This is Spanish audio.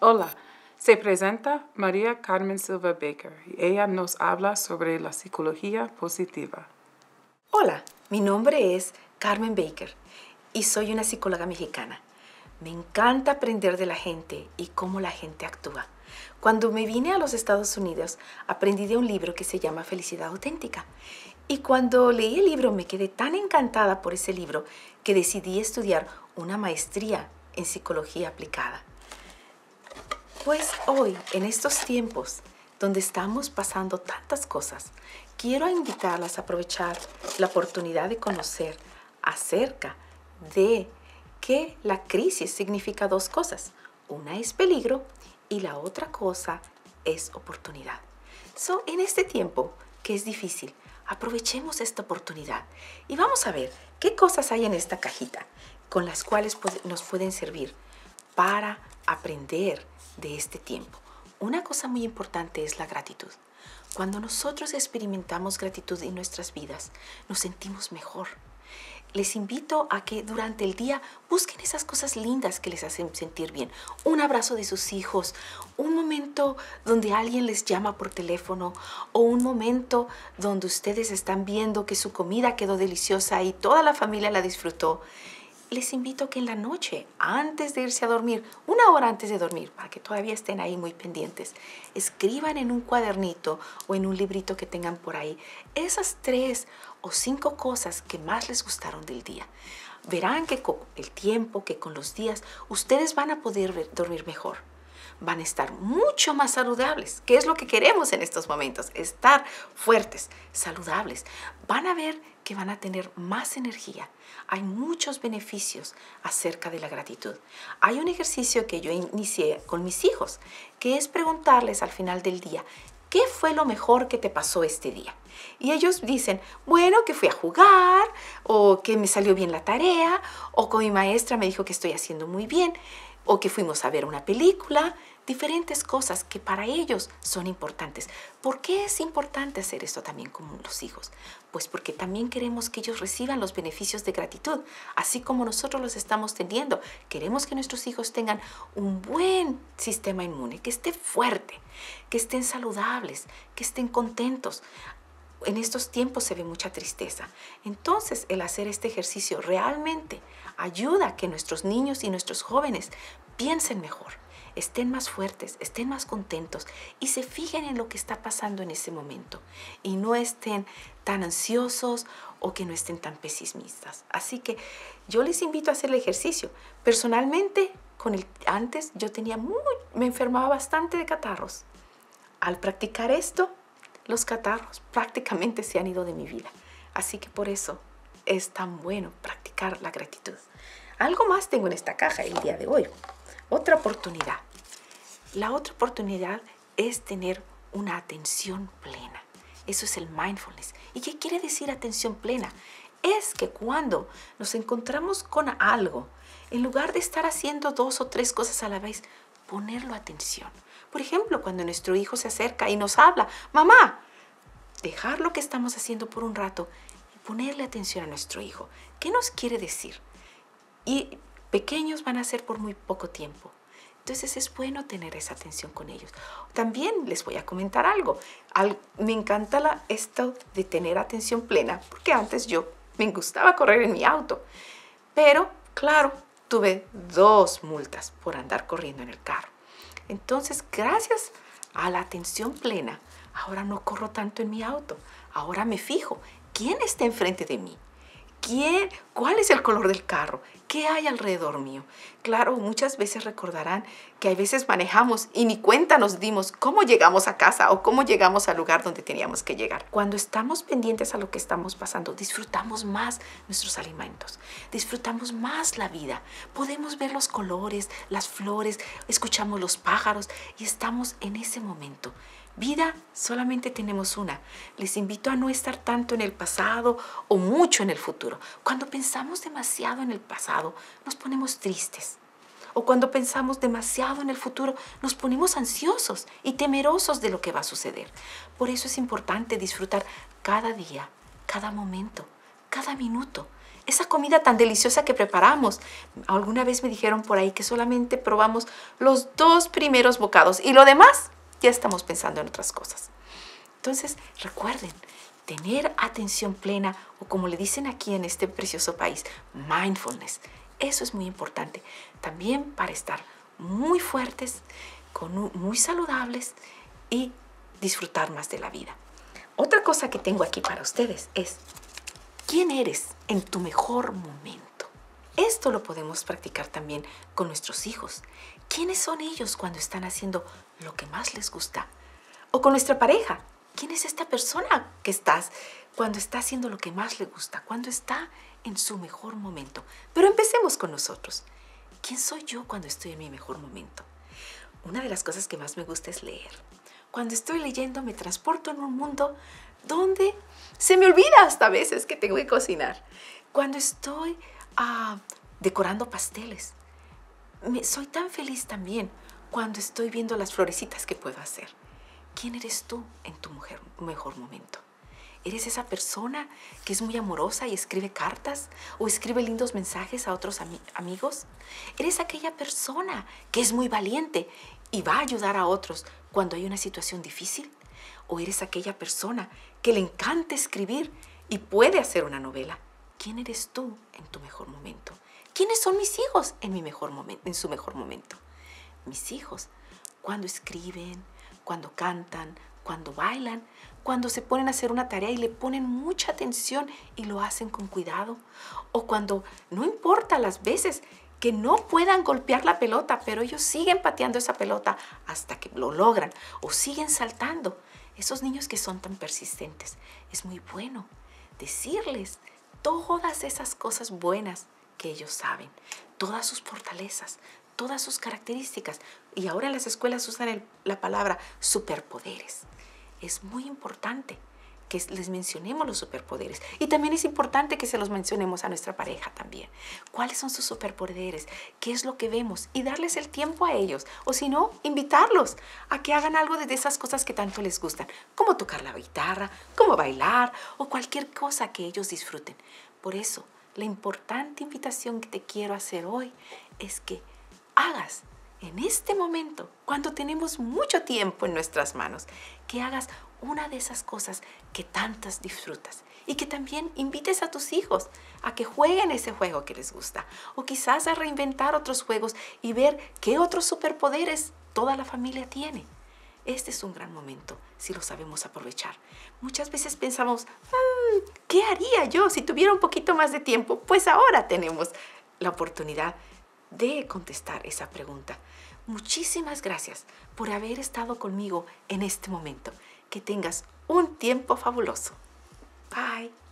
Hola, se presenta María Carmen Silva Baker y ella nos habla sobre la psicología positiva. Hola, mi nombre es Carmen Baker y soy una psicóloga mexicana. Me encanta aprender de la gente y cómo la gente actúa. Cuando me vine a los Estados Unidos, aprendí de un libro que se llama Felicidad Auténtica. Y cuando leí el libro me quedé tan encantada por ese libro que decidí estudiar una maestría en psicología aplicada. Pues hoy, en estos tiempos donde estamos pasando tantas cosas, quiero invitarlas a aprovechar la oportunidad de conocer acerca de que la crisis significa dos cosas. Una es peligro y la otra cosa es oportunidad. En este tiempo que es difícil, aprovechemos esta oportunidad y vamos a ver qué cosas hay en esta cajita con las cuales nos pueden servir para aprender de este tiempo. Una cosa muy importante es la gratitud. Cuando nosotros experimentamos gratitud en nuestras vidas, nos sentimos mejor. Les invito a que durante el día busquen esas cosas lindas que les hacen sentir bien. Un abrazo de sus hijos, un momento donde alguien les llama por teléfono o un momento donde ustedes están viendo que su comida quedó deliciosa y toda la familia la disfrutó. Les invito a que en la noche, antes de irse a dormir, una hora antes de dormir, para que todavía estén ahí muy pendientes, escriban en un cuadernito o en un librito que tengan por ahí esas 3 o 5 cosas que más les gustaron del día. Verán que con el tiempo, que con los días, ustedes van a poder dormir mejor. Van a estar mucho más saludables, que es lo que queremos en estos momentos, estar fuertes, saludables. Van a ver que van a tener más energía. Hay muchos beneficios acerca de la gratitud. Hay un ejercicio que yo inicié con mis hijos, que es preguntarles al final del día, ¿qué fue lo mejor que te pasó este día? Y ellos dicen, bueno, que fui a jugar, o que me salió bien la tarea, o que mi maestra me dijo que estoy haciendo muy bien, o que fuimos a ver una película, diferentes cosas que para ellos son importantes. ¿Por qué es importante hacer esto también con los hijos? Pues porque también queremos que ellos reciban los beneficios de gratitud, así como nosotros los estamos teniendo. Queremos que nuestros hijos tengan un buen sistema inmune, que esté fuerte, que estén saludables, que estén contentos. En estos tiempos se ve mucha tristeza. Entonces, el hacer este ejercicio realmente ayuda a que nuestros niños y nuestros jóvenes piensen mejor, estén más fuertes, estén más contentos y se fijen en lo que está pasando en ese momento y no estén tan ansiosos o que no estén tan pesimistas. Así que yo les invito a hacer el ejercicio. Personalmente, antes yo me enfermaba bastante de catarros. Al practicar esto, los catarros prácticamente se han ido de mi vida. Así que por eso es tan bueno practicar la gratitud. Algo más tengo en esta caja el día de hoy. Otra oportunidad. La otra oportunidad es tener una atención plena. Eso es el mindfulness. ¿Y qué quiere decir atención plena? Es que cuando nos encontramos con algo, en lugar de estar haciendo 2 o 3 cosas a la vez, ponerlo atención. Por ejemplo, cuando nuestro hijo se acerca y nos habla, mamá, dejar lo que estamos haciendo por un rato y ponerle atención a nuestro hijo. ¿Qué nos quiere decir? Y pequeños van a ser por muy poco tiempo. Entonces es bueno tener esa atención con ellos. También les voy a comentar algo. Me encanta esto de tener atención plena, porque antes yo me gustaba correr en mi auto. Pero, claro, tuve 2 multas por andar corriendo en el carro. Entonces, gracias a la atención plena, ahora no corro tanto en mi auto. Ahora me fijo, ¿quién está enfrente de mí? ¿Cuál es el color del carro? ¿Qué hay alrededor mío? Claro, muchas veces recordarán que a veces manejamos y ni cuenta nos dimos cómo llegamos a casa o cómo llegamos al lugar donde teníamos que llegar. Cuando estamos pendientes a lo que estamos pasando, disfrutamos más nuestros alimentos, disfrutamos más la vida. Podemos ver los colores, las flores, escuchamos los pájaros y estamos en ese momento. Vida solamente tenemos una. Les invito a no estar tanto en el pasado o mucho en el futuro. Cuando pensamos demasiado en el pasado, nos ponemos tristes. O cuando pensamos demasiado en el futuro, nos ponemos ansiosos y temerosos de lo que va a suceder. Por eso es importante disfrutar cada día, cada momento, cada minuto. Esa comida tan deliciosa que preparamos. Alguna vez me dijeron por ahí que solamente probamos los 2 primeros bocados y lo demás ya estamos pensando en otras cosas. Entonces, recuerden, tener atención plena, o como le dicen aquí en este precioso país, mindfulness. Eso es muy importante. También para estar muy fuertes, muy saludables y disfrutar más de la vida. Otra cosa que tengo aquí para ustedes es, ¿quién eres en tu mejor momento? Esto lo podemos practicar también con nuestros hijos. ¿Quiénes son ellos cuando están haciendo lo que más les gusta? O con nuestra pareja. ¿Quién es esta persona que estás cuando está haciendo lo que más le gusta? Cuando está en su mejor momento. Pero empecemos con nosotros. ¿Quién soy yo cuando estoy en mi mejor momento? Una de las cosas que más me gusta es leer. Cuando estoy leyendo me transporto en un mundo donde se me olvida hasta a veces que tengo que cocinar. Cuando estoy decorando pasteles, soy tan feliz también cuando estoy viendo las florecitas que puedo hacer. ¿Quién eres tú en tu mejor momento? ¿Eres esa persona que es muy amorosa y escribe cartas o escribe lindos mensajes a otros amigos? ¿Eres aquella persona que es muy valiente y va a ayudar a otros cuando hay una situación difícil? ¿O eres aquella persona que le encanta escribir y puede hacer una novela? ¿Quién eres tú en tu mejor momento? ¿Quiénes son mis hijos en en su mejor momento? Mis hijos, cuando escriben, cuando cantan, cuando bailan, cuando se ponen a hacer una tarea y le ponen mucha atención y lo hacen con cuidado, o cuando no importa las veces que no puedan golpear la pelota, pero ellos siguen pateando esa pelota hasta que lo logran, o siguen saltando. Esos niños que son tan persistentes, es muy bueno decirles todas esas cosas buenas que ellos saben, todas sus fortalezas, todas sus características. Y ahora en las escuelas usan la palabra superpoderes. Es muy importante que les mencionemos los superpoderes. Y también es importante que se los mencionemos a nuestra pareja también. ¿Cuáles son sus superpoderes? ¿Qué es lo que vemos? Y darles el tiempo a ellos. O si no, invitarlos a que hagan algo de esas cosas que tanto les gustan. Como tocar la guitarra, como bailar o cualquier cosa que ellos disfruten. Por eso, la importante invitación que te quiero hacer hoy es que hagas en este momento, cuando tenemos mucho tiempo en nuestras manos, que hagas una de esas cosas que tantas disfrutas y que también invites a tus hijos a que jueguen ese juego que les gusta o quizás a reinventar otros juegos y ver qué otros superpoderes toda la familia tiene. Este es un gran momento si lo sabemos aprovechar. Muchas veces pensamos, ¿qué haría yo si tuviera un poquito más de tiempo? Pues ahora tenemos la oportunidad de contestar esa pregunta. Muchísimas gracias por haber estado conmigo en este momento. Que tengas un tiempo fabuloso. Bye.